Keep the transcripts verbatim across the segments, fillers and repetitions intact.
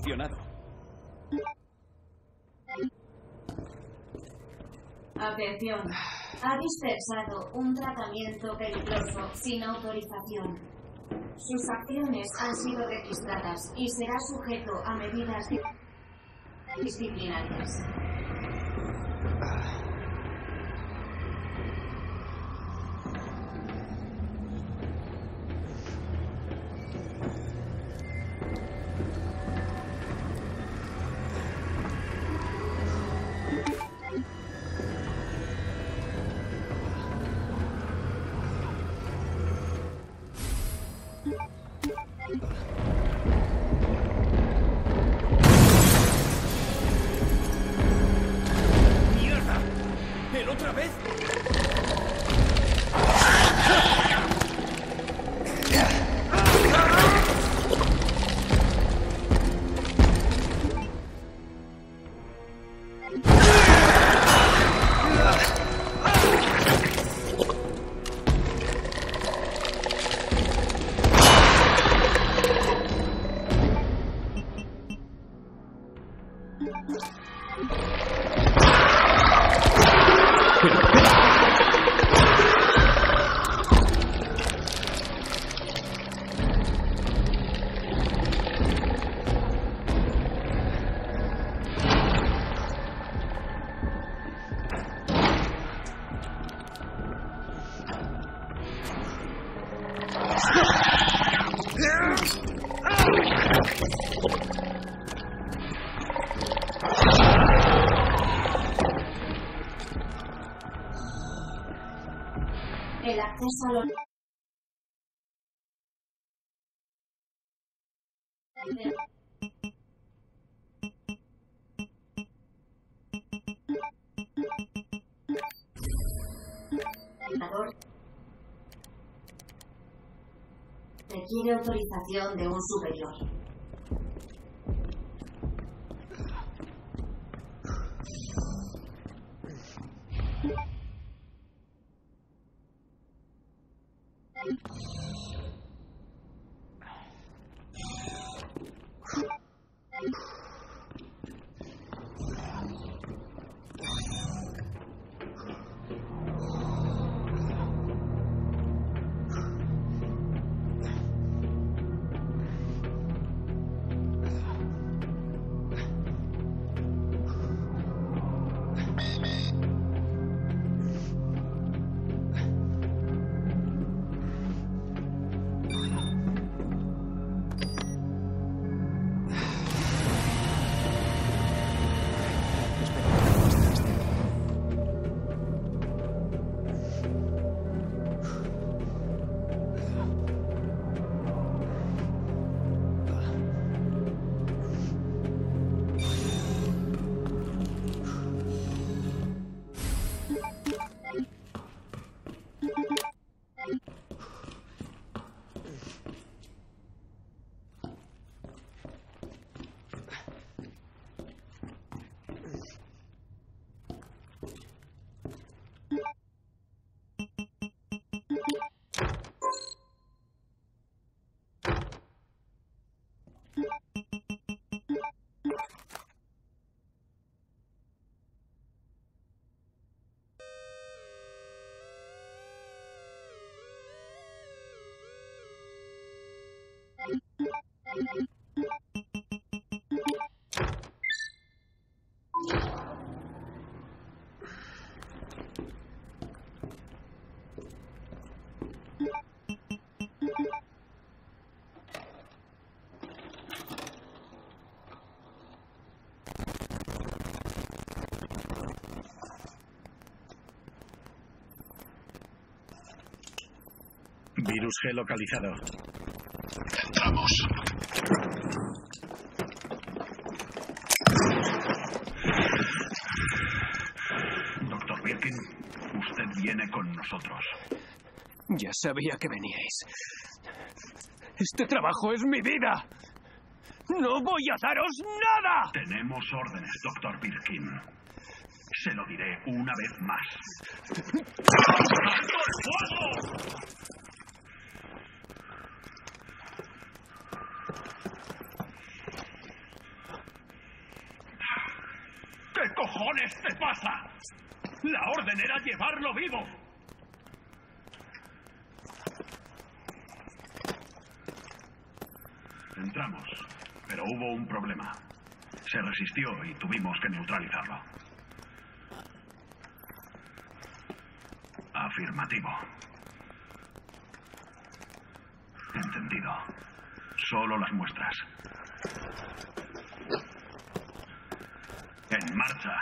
funcionado. Atención. Ha dispersado un tratamiento peligroso sin autorización. Sus acciones han sido registradas y será sujeto a medidas disciplinarias. ¡Mierda! ¿Pero otra vez? El acceso a los... requiere autorización de un superior. Virus G localizado. Entramos. Doctor Birkin, usted viene con nosotros. Ya sabía que veníais. Este trabajo es mi vida. ¡No voy a daros nada! Tenemos órdenes, doctor Birkin. Se lo diré una vez más. ¡Alto el fuego! cojones te pasa? La orden era llevarlo vivo. Entramos, pero hubo un problema. Se resistió y tuvimos que neutralizarlo. Afirmativo. Entendido. Solo las muestras. En marcha.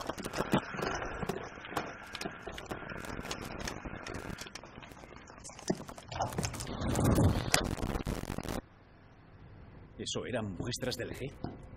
¿Eso eran muestras del G?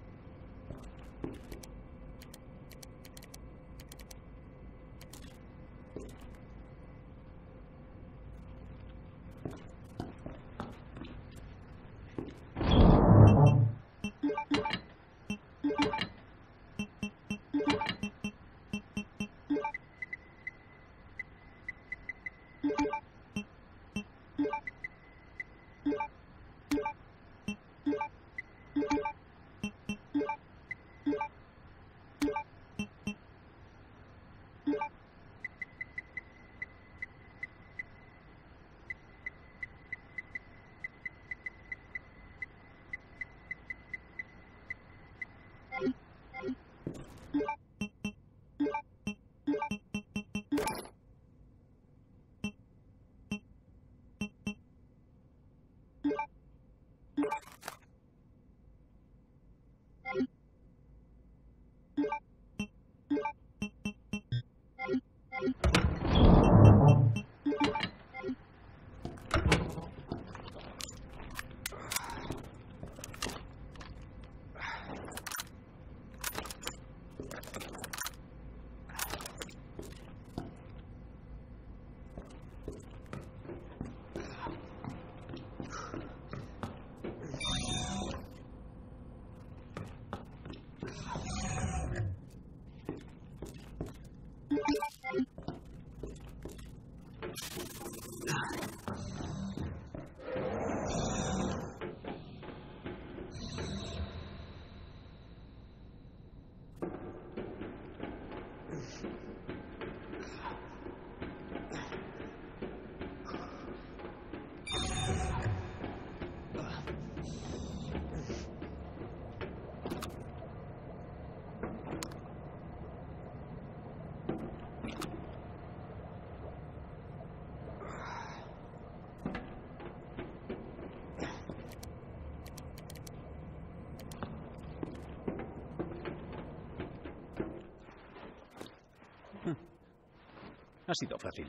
Ha sido fácil.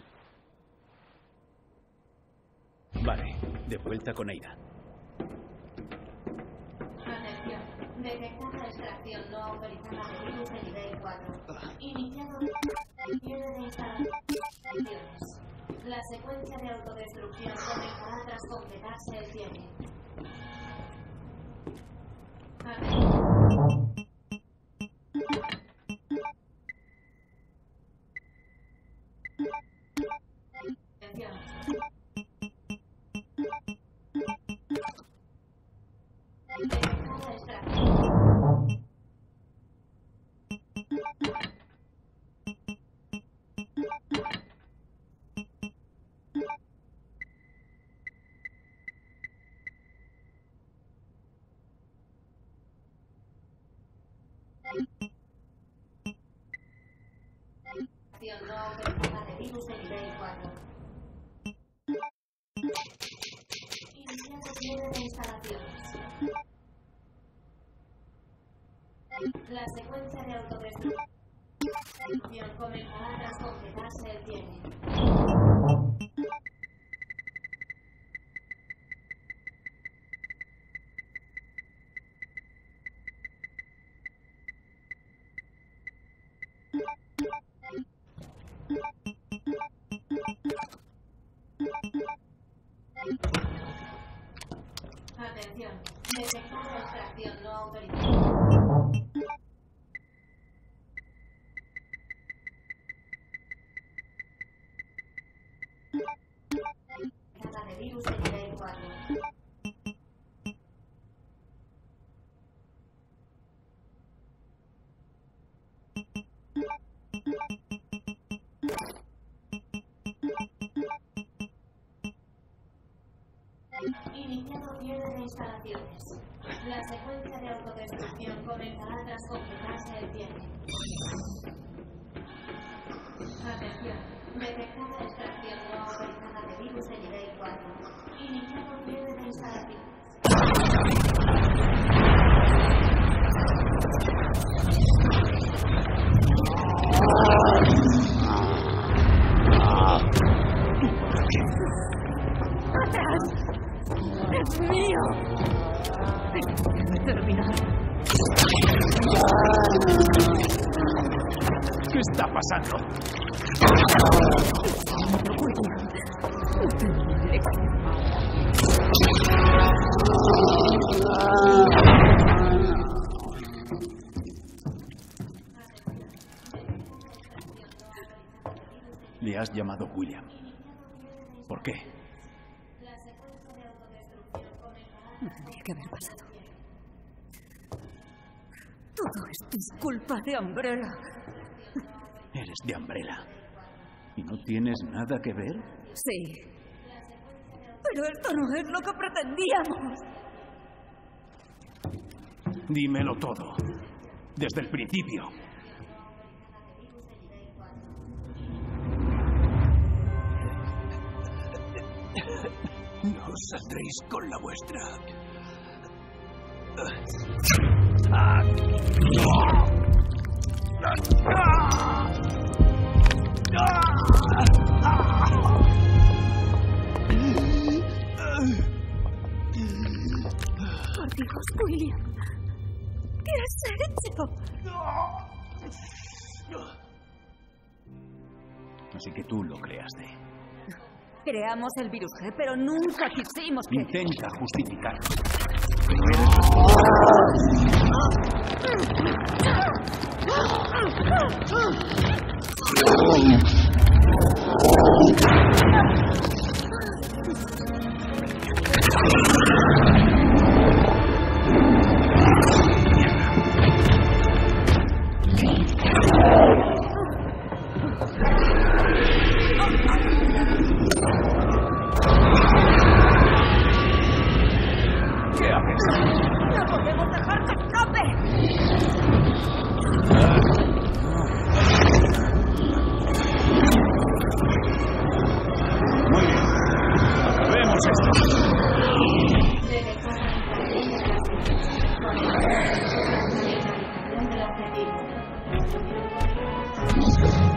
Vale, de vuelta con Aida. Atención. Detectada extracción no autorizada de virus de nivel cuatro. Iniciado cierre de instalaciones. La secuencia de autodestrucción comenzará tras completarse el cierre. Atención. No autorizada de virus de nivel cuatro. Iniciado cierre de instalaciones. La secuencia de autodestrucción comenzará tras completarse el cierre. Atención, detectada extracción no autorizada. De virus de nivel cuatro. Iniciado cierre de instalaciones. La secuencia de autodestrucción comenzará tras completarse el cierre. Atención. Detectada extracción no autorizada de virus de nivel cuatro. Iniciado cierre de instalaciones. ¡Atrás! ¡Es mío! Esto debe terminar. ¿Qué está pasando? William, no tenía elección. Le has llamado William. ¿Por qué? No tendría que haber pasado. Todo es disculpa de Umbrella. Eres de Umbrella. ¿Y no tienes nada que ver? Sí. Pero esto no es lo que pretendíamos. Dímelo todo. Desde el principio. No saldréis con la vuestra. Por Dios, William. ¿Qué has hecho? Así que tú lo creaste. Creamos el virus G, pero nunca quisimos que... Intenta justificar. ¿Qué haces? ¡No podemos dejar que escape! Muy bien. Acabemos esto. Detectada instalación de la neutralización del objetivo.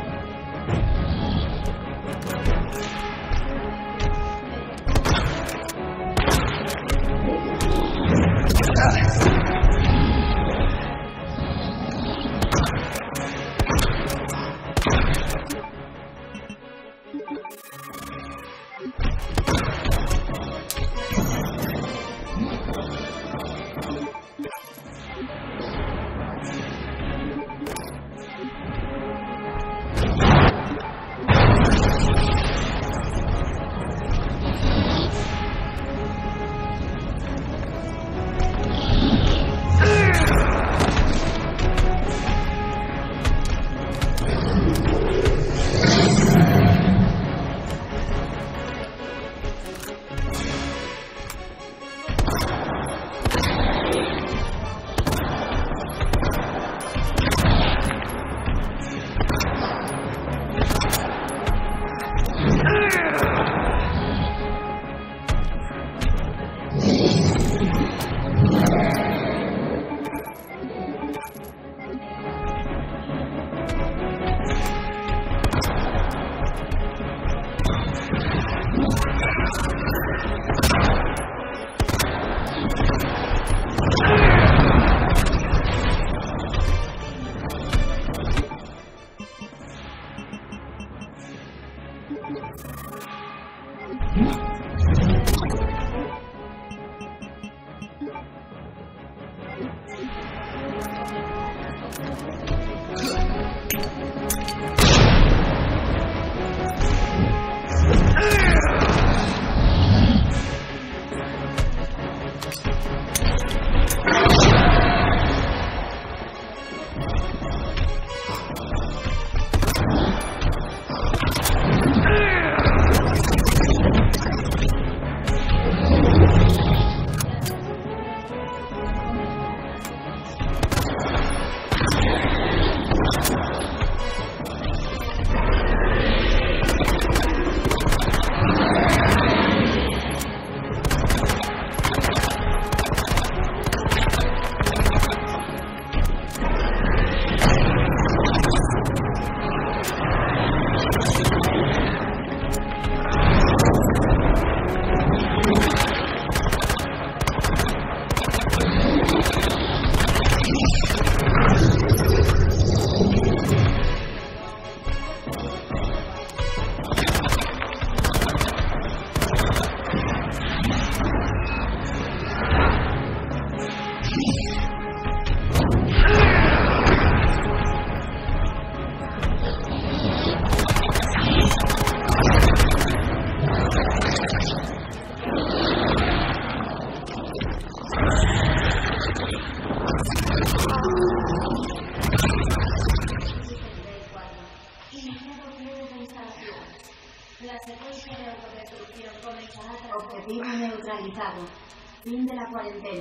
secuencia de autodestrucción comenzará tras objetivo neutralizado. Fin de la cuarentena.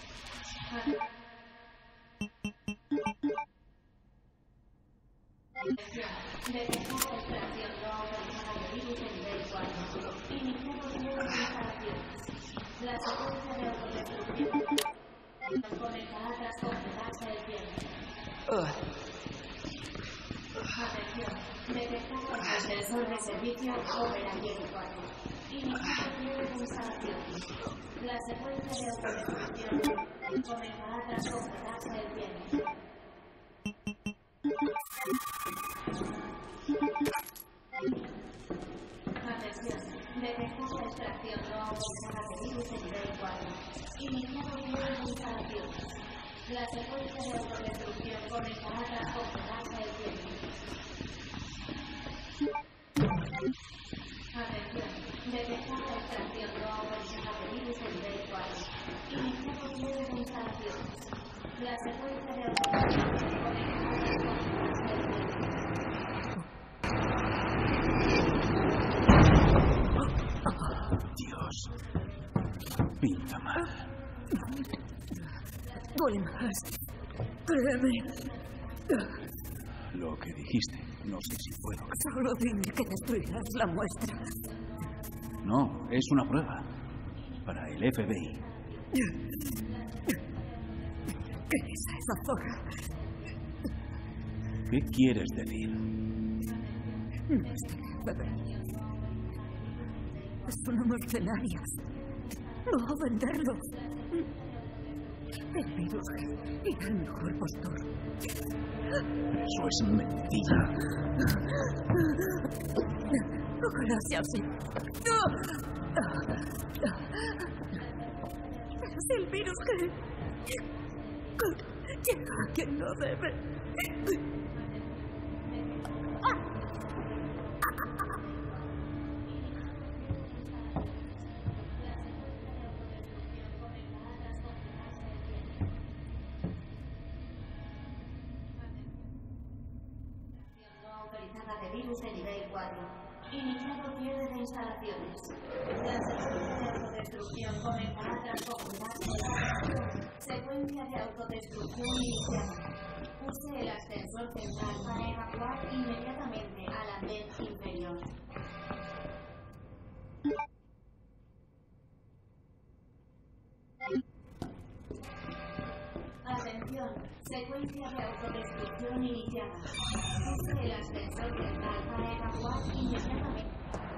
Detectada extracción no autorizada de virus en nivel cuatro. Iniciado nuevas instalaciones. La secuencia de autodestrucción comenzará tras completarse el tiempo. Atención. Detectado el sensor de servicio operativo cuatro. Iniciado nuevas instalaciones. La secuencia de autodestrucción comenzará tras completarse el tiempo. Atención. Detectada extracción no autorizada de virus en nivel cuatro. Iniciado nuevas instalaciones. La secuencia de autodestrucción comenzará tras completarse el tiempo. Atención. Detectada extracción no autorizada de virus en nivel cuatro. Iniciado nuevas instalaciones. La secuencia de autodestrucción comenzará tras completarse el tiempo. Dios. Pinta mal. Duele más. Créeme. Lo que dijiste, no sé si puedo. Solo dime que destruirás la muestra. No, es una prueba. Para el F B I. ¿Qué es esa zorra? ¿Qué quieres decir? No es del F B I. Son mercenarios. No venderlos. El virus era el mejor postor. Eso es mentira. Ojalá sea así. Es el virus que llega a quien no debe. De virus de nivel cuatro. Iniciado cierre de instalaciones. La secuencia de autodestrucción comenzará tras completarse la secuencia de autodestrucción iniciada. Use el ascensor central para evacuar inmediatamente al andén inferior. Atención, secuencia de autodestrucción iniciada. Use el ascensor central para evacuar inmediatamente.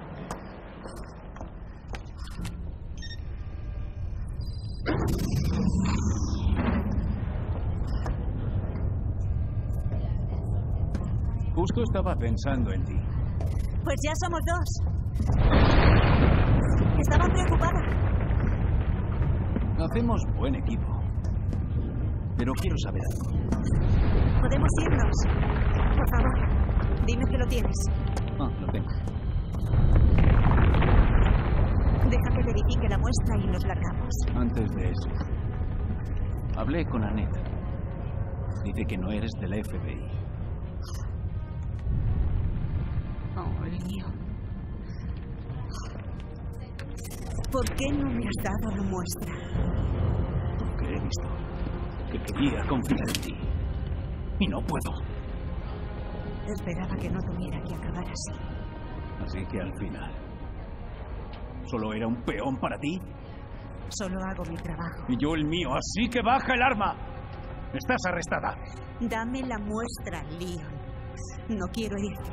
Justo estaba pensando en ti. Pues ya somos dos. Estaba preocupada. Hacemos buen equipo. Pero quiero saber algo. Podemos irnos. Por favor, dime que lo tienes. Ah, lo tengo. Deja que verifique la muestra y nos largamos. Antes de eso, hablé con Annette. Dice que no eres del F B I. Oh, Leon. ¿Por qué no me has dado la muestra? Porque he visto que quería confiar en ti. Y no puedo. Esperaba que no tuviera que acabar así. Así que al final, ¿solo era un peón para ti? Solo hago mi trabajo. Y yo el mío, así que baja el arma. Estás arrestada. Dame la muestra, Leon. No quiero irte.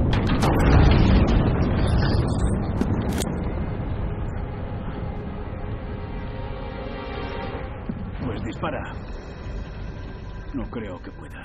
Pues dispara. No creo que puedas.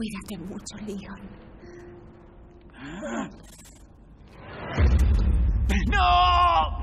Cuídate mucho, Leon. ¡No!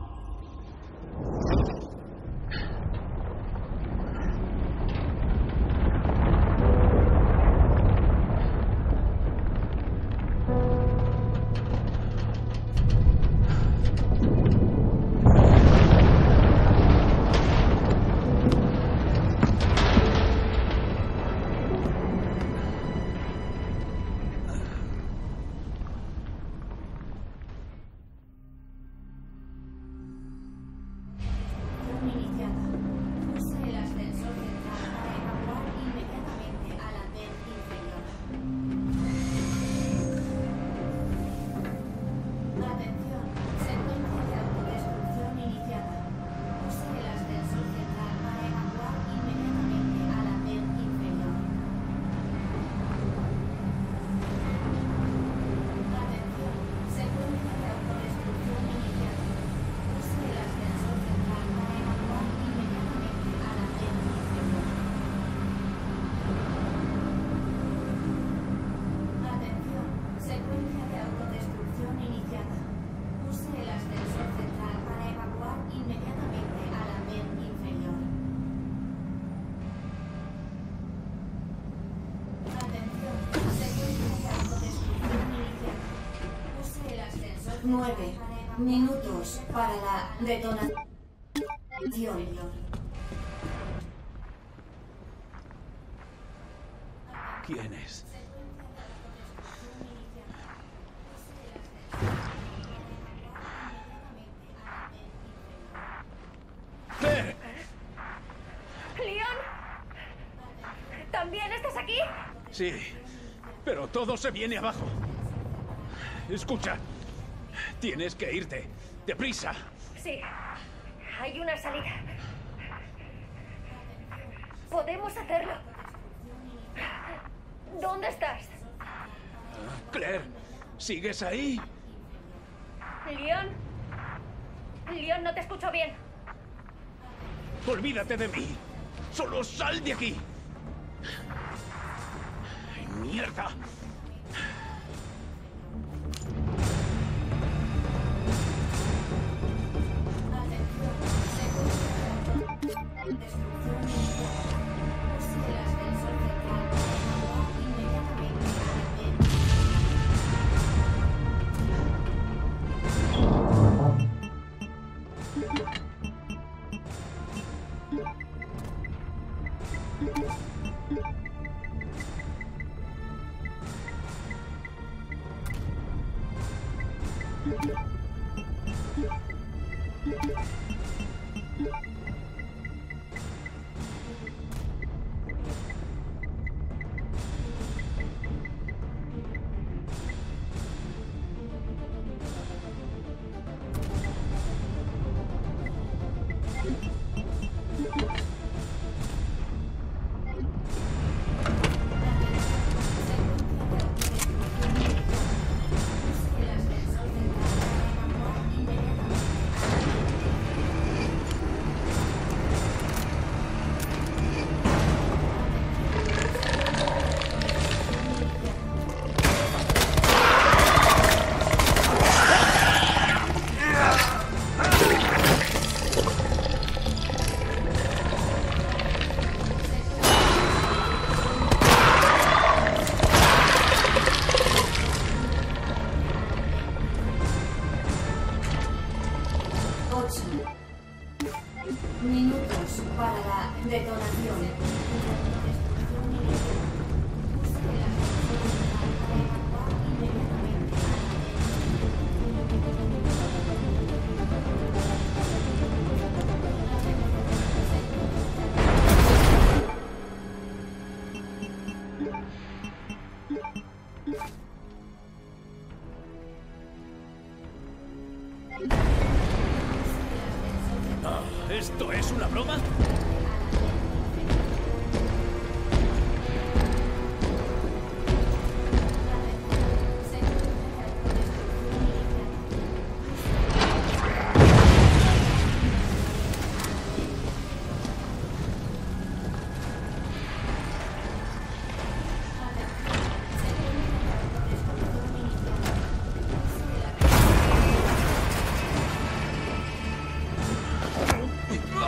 Nueve minutos para la detonación. ¿Quién es? ¿Qué? ¡Leon! ¿También estás aquí? Sí, pero todo se viene abajo. Escucha, tienes que irte. ¡Deprisa! Sí, hay una salida. Podemos hacerlo. ¿Dónde estás? Claire, ¿sigues ahí? ¿Leon? Leon, no te escucho bien. Olvídate de mí. Solo sal de aquí. ¡Ay, mierda! Minutos para la detonación. ¿Esto es una broma?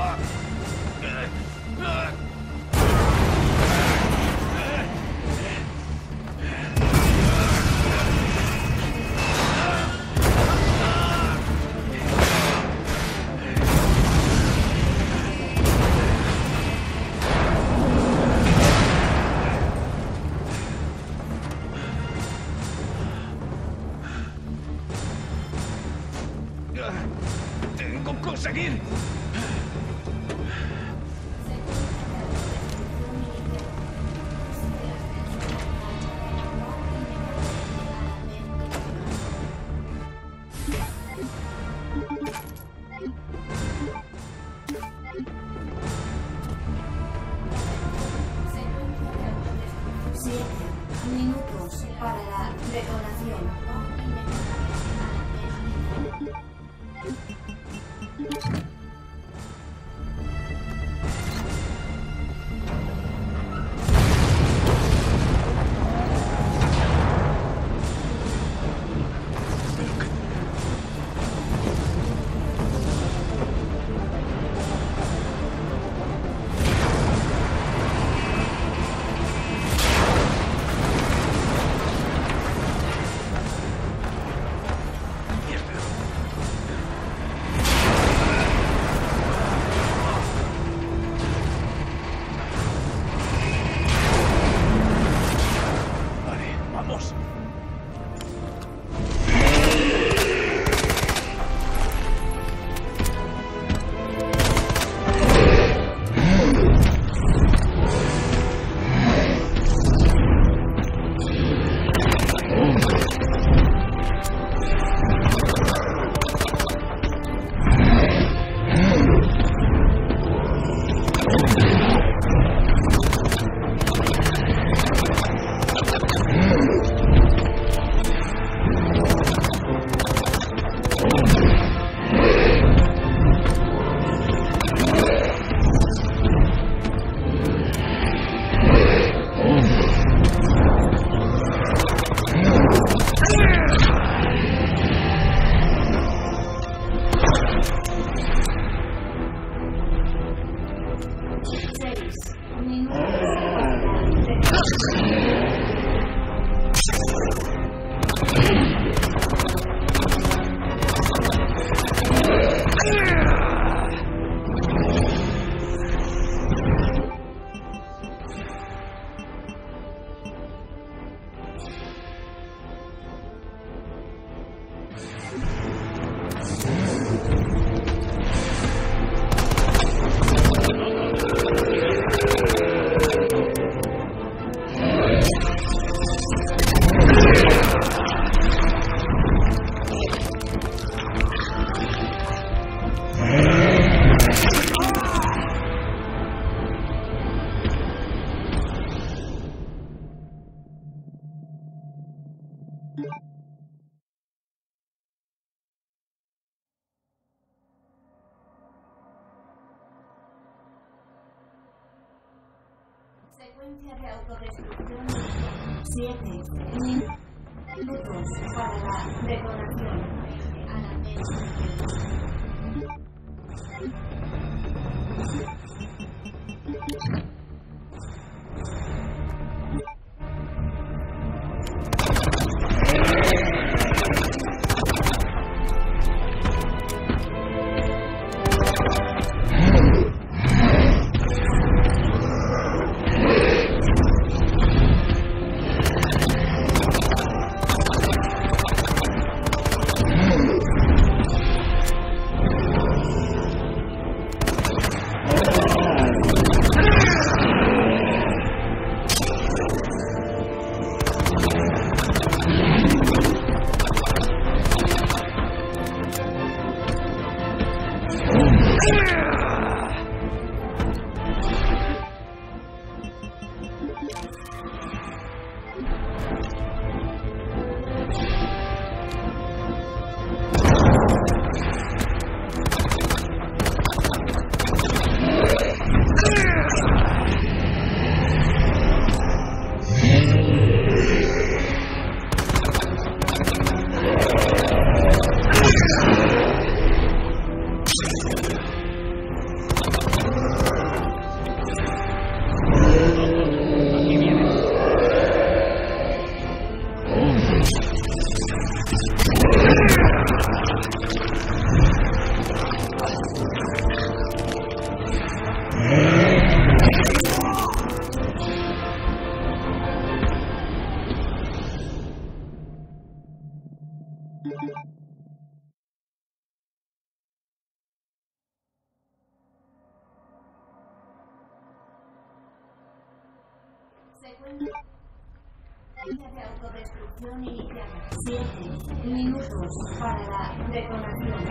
¡Tengo que conseguir! Siete minutos para la detonación. Secuencia de autodestrucción. Siete minutos para la detonación. A la Oh! Secuencia de autodestrucción iniciada. Siete minutos para la detonación.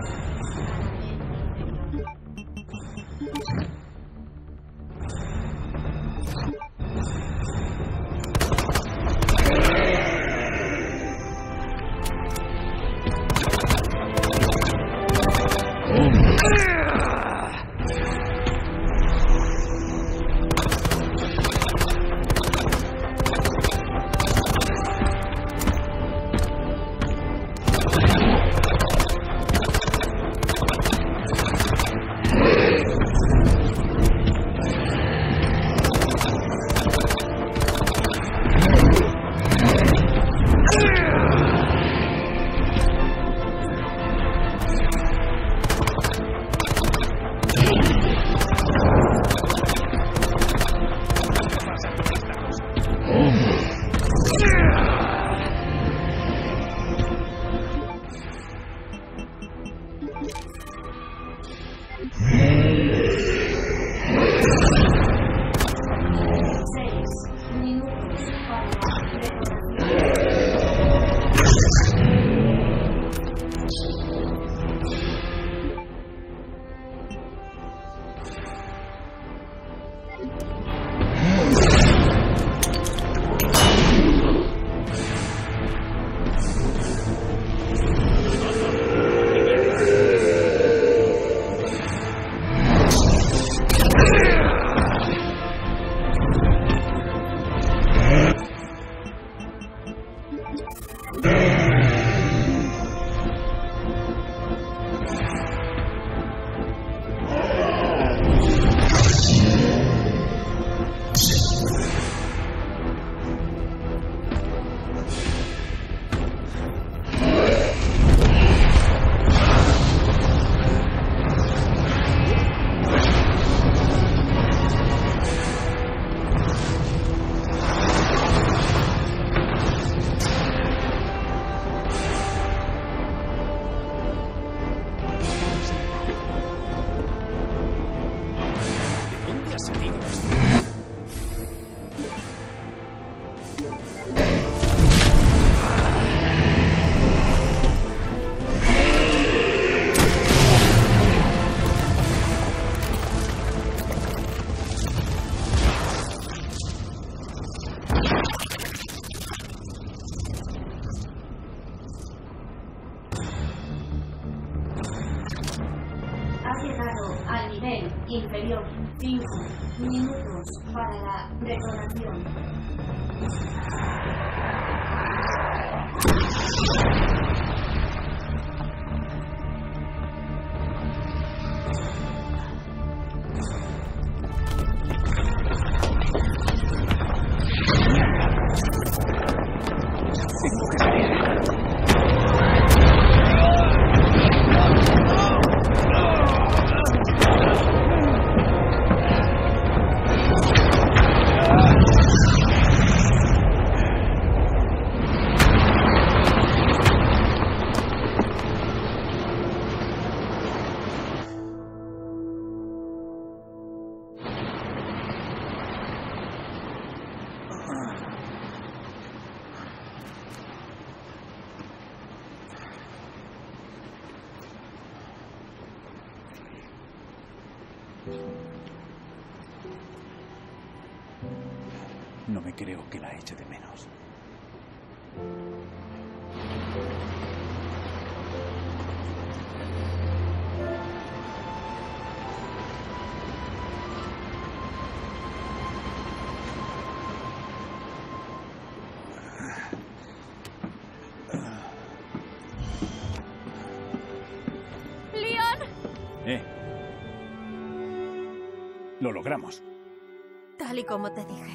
Inferior. cinco minutos para la detonación. Tengo que salir. No me creo que la eche de menos. ¡Leon! Eh. Lo logramos. Tal y como te dije.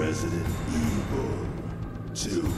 Resident Evil two.